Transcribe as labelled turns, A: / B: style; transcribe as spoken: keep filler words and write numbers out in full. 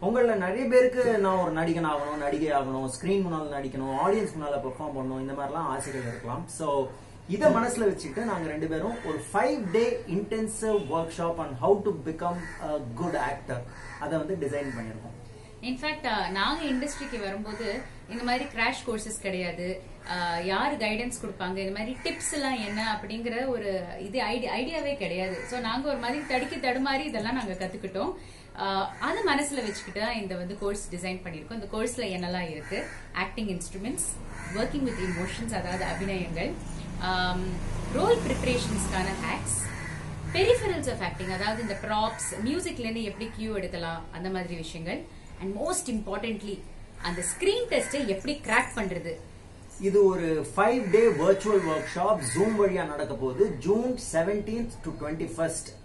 A: உங்கள நிறைய பேருக்கு நான் ஒரு நடிகன் ஆகணும், நடிகை ஆகணும், ஸ்கிரீன் முன்னால நடிக்கணும், ஆடியன்ஸ் முன்னால பெர்ஃபார்ம் பண்ணணும், இந்த மாதிரிலாம் ஆசைகள் இருக்கலாம். ஸோ இதை மனசுல வச்சுட்டு நாங்க ரெண்டு பேரும் ஒரு five day intensive workshop on how to become a good actor அதை வந்து டிசைன் பண்ணிருக்கோம்.
B: இன்ஃபேக்ட் நாங்க இண்டஸ்ட்ரிக்கு வரும்போது இந்த மாதிரி கிராஷ் கோர்சஸ் கிடையாது, யாரு கைடன்ஸ் கொடுப்பாங்க, இந்த மாதிரி டிப்ஸ் எல்லாம் என்ன அப்படிங்கிற ஒரு இது ஐடியாவே கிடையாது. ஸோ நாங்க ஒரு மாதிரி தடுக்கி தடுமாறி இதெல்லாம் நாங்க கத்துக்கிட்டோம். அதை மனசுல வச்சுக்கிட்டு இந்த வந்து கோர்ஸ் டிசைன் பண்ணிருக்கோம். இந்த கோர்ஸ்ல என்னெல்லாம் இருக்கு, acting instruments, working with emotions அதாவது அபிநயங்கள், ரோல் ப்ரிப்பரேஷன்ஸ்க்கான ஹேக்ஸ், பெரிஃபரல்ஸ் ஆஃப் ஆக்டிங் அதாவது இந்த ப்ராப்ஸ், மியூசிக்ல இருந்து எப்படி கியூ எடுக்கலாம் அந்த மாதிரி விஷயங்கள், அண்ட் மோஸ்ட் இம்பார்ட்டன்ட்லி அந்த ஸ்கிரீன் டெஸ்ட்டை எப்படி கிராக் பண்றது.
A: இது ஒரு five day virtual workshop Zoom வழியா நடக்க போகுது. June seventeenth to twenty first